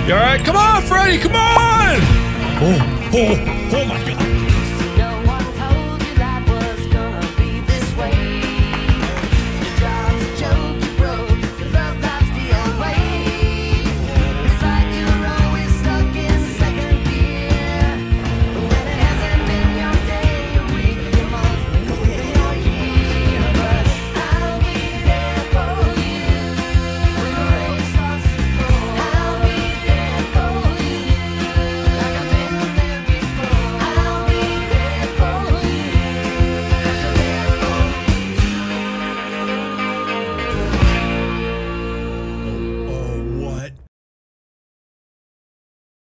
You all right? Come on, Freddy, come on! Oh my God.